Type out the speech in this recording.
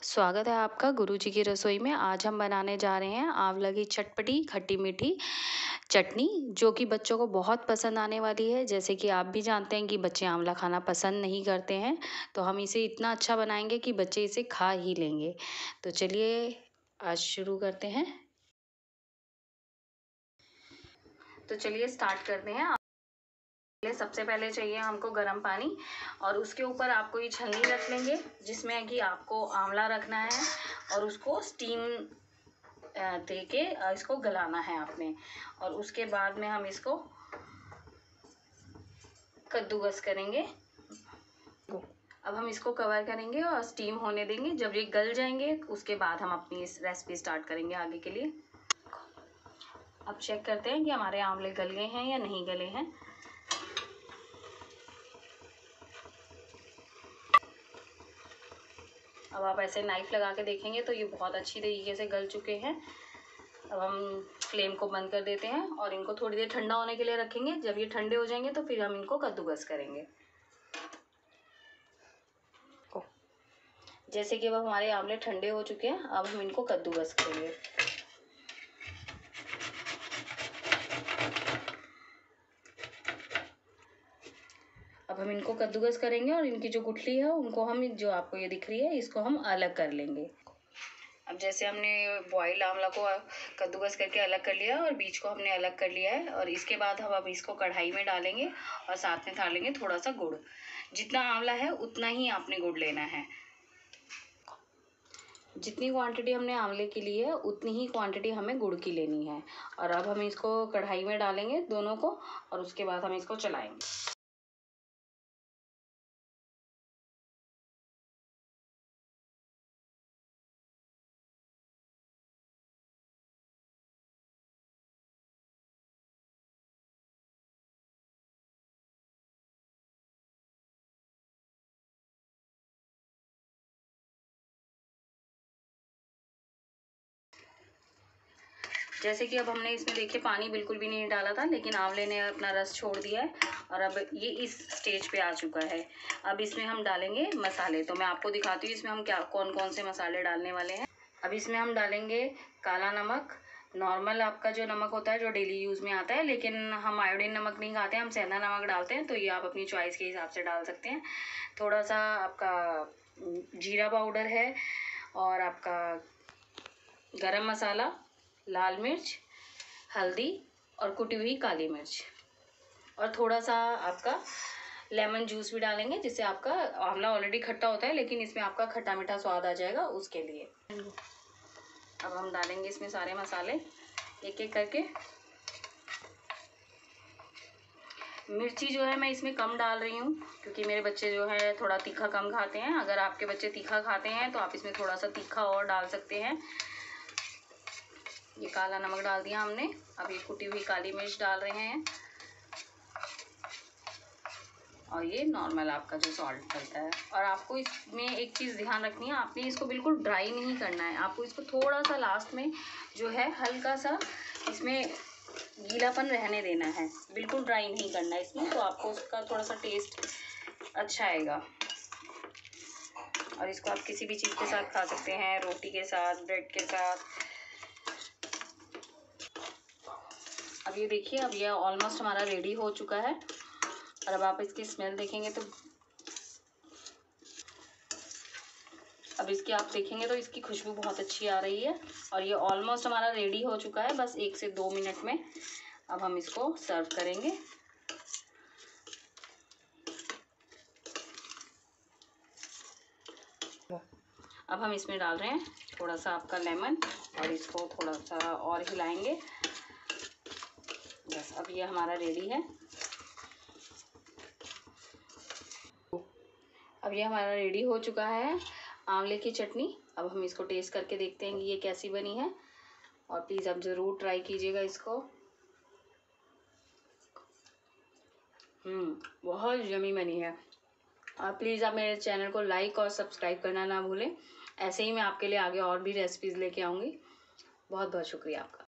स्वागत है आपका गुरुजी की रसोई में। आज हम बनाने जा रहे हैं आंवला की चटपटी खट्टी मीठी चटनी, जो कि बच्चों को बहुत पसंद आने वाली है। जैसे कि आप भी जानते हैं कि बच्चे आंवला खाना पसंद नहीं करते हैं, तो हम इसे इतना अच्छा बनाएंगे कि बच्चे इसे खा ही लेंगे। तो चलिए आज शुरू करते हैं। तो चलिए स्टार्ट करते हैं। सबसे पहले चाहिए हमको गर्म पानी, और उसके ऊपर आपको ये छलनी रख लेंगे जिसमें कि आपको आंवला रखना है और उसको स्टीम दे के इसको गलाना है आपने। और उसके बाद में हम इसको कद्दूकस करेंगे। अब हम इसको कवर करेंगे और स्टीम होने देंगे। जब ये गल जाएंगे उसके बाद हम अपनी इस रेसिपी स्टार्ट करेंगे आगे के लिए। अब चेक करते हैं कि हमारे आंवले गल गए हैं या नहीं गले हैं। अब आप ऐसे नाइफ लगा के देखेंगे तो ये बहुत अच्छी तरीके से गल चुके हैं। अब हम फ्लेम को बंद कर देते हैं और इनको थोड़ी देर ठंडा होने के लिए रखेंगे। जब ये ठंडे हो जाएंगे तो फिर हम इनको कद्दूकस करेंगे। जैसे कि अब हमारे आंवले ठंडे हो चुके हैं, अब हम इनको कद्दूकस करेंगे। अब हम इनको कद्दूकस करेंगे और इनकी जो गुठली है उनको हम, जो आपको ये दिख रही है, इसको हम अलग कर लेंगे। अब जैसे हमने बॉइल्ड आंवला को कद्दूकस करके अलग कर लिया और बीज को हमने अलग कर लिया है, और इसके बाद हम अब इसको कढ़ाई में डालेंगे और साथ में डालेंगे थोड़ा सा गुड़। जितना आंवला है उतना ही आपने गुड़ लेना है। जितनी क्वांटिटी हमने आंवले की ली है उतनी ही क्वांटिटी हमें गुड़ की लेनी है। और अब हम इसको कढ़ाई में डालेंगे दोनों को, और उसके बाद हम इसको चलाएंगे। जैसे कि अब हमने इसमें देखिए पानी बिल्कुल भी नहीं डाला था, लेकिन आंवले ने अपना रस छोड़ दिया है और अब ये इस स्टेज पे आ चुका है। अब इसमें हम डालेंगे मसाले। तो मैं आपको दिखाती हूँ इसमें हम क्या कौन कौन से मसाले डालने वाले हैं। अब इसमें हम डालेंगे काला नमक, नॉर्मल आपका जो नमक होता है जो डेली यूज़ में आता है, लेकिन हम आयोडीन नमक नहीं खाते हैं, हम सेंधा नमक डालते हैं, तो ये आप अपनी चॉइस के हिसाब से डाल सकते हैं। थोड़ा सा आपका जीरा पाउडर है, और आपका गरम मसाला, लाल मिर्च, हल्दी और कुटी हुई काली मिर्च, और थोड़ा सा आपका लेमन जूस भी डालेंगे, जिससे आपका आंवला ऑलरेडी खट्टा होता है लेकिन इसमें आपका खट्टा मीठा स्वाद आ जाएगा उसके लिए। अब हम डालेंगे इसमें सारे मसाले एक एक करके। मिर्ची जो है मैं इसमें कम डाल रही हूँ क्योंकि मेरे बच्चे जो है थोड़ा तीखा कम खाते हैं। अगर आपके बच्चे तीखा खाते हैं तो आप इसमें थोड़ा सा तीखा और डाल सकते हैं। ये काला नमक डाल दिया हमने। अब ये कुटी हुई काली मिर्च डाल रहे हैं, और ये नॉर्मल आपका जो सॉल्ट डलता है। और आपको इसमें एक चीज़ ध्यान रखनी है, आपने इसको बिल्कुल ड्राई नहीं करना है। आपको इसको थोड़ा सा लास्ट में जो है हल्का सा इसमें गीलापन रहने देना है, बिल्कुल ड्राई नहीं करना है इसमें, तो आपको उसका थोड़ा सा टेस्ट अच्छा आएगा। और इसको आप किसी भी चीज़ के साथ खा सकते हैं, रोटी के साथ, ब्रेड के साथ। अब ये देखिए, अब ये ऑलमोस्ट हमारा रेडी हो चुका है। और अब आप इसकी स्मेल देखेंगे तो अब इसकी आप देखेंगे तो इसकी खुशबू बहुत अच्छी आ रही है। और ये ऑलमोस्ट हमारा रेडी हो चुका है, बस 1 से 2 मिनट में। अब हम इसको सर्व करेंगे। अब हम इसमें डाल रहे हैं थोड़ा सा आपका लेमन, और इसको थोड़ा सा और हिलाएंगे। बस अब ये हमारा रेडी है। अब ये हमारा रेडी हो चुका है आंवले की चटनी। अब हम इसको टेस्ट करके देखते हैं कि ये कैसी बनी है, और प्लीज़ आप ज़रूर ट्राई कीजिएगा इसको। बहुत यमी बनी है। और प्लीज़ आप मेरे चैनल को लाइक और सब्सक्राइब करना ना भूलें। ऐसे ही मैं आपके लिए आगे और भी रेसिपीज़ लेके आऊँगी। बहुत बहुत शुक्रिया आपका।